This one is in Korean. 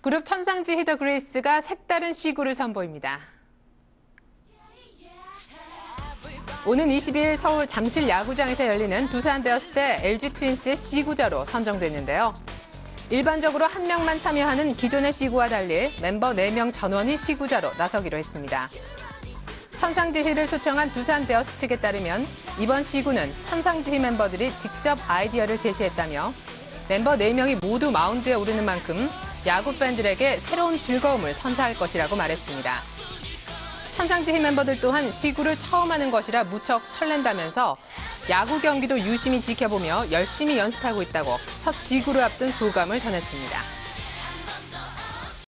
그룹 천상지 히더 그레이스가 색다른 시구를 선보입니다. 오는 22일 서울 잠실 야구장에서 열리는 두산 베어스 대 LG 트윈스의 시구자로 선정됐는데요. 일반적으로 한 명만 참여하는 기존의 시구와 달리 멤버 4명 전원이 시구자로 나서기로 했습니다. 천상지희를 초청한 두산 베어스 측에 따르면 이번 시구는 천상지희 멤버들이 직접 아이디어를 제시했다며 멤버 4명이 모두 마운드에 오르는 만큼 야구 팬들에게 새로운 즐거움을 선사할 것이라고 말했습니다. 천상지희 멤버들 또한 시구를 처음 하는 것이라 무척 설렌다면서 야구 경기도 유심히 지켜보며 열심히 연습하고 있다고 첫 시구를 앞둔 소감을 전했습니다.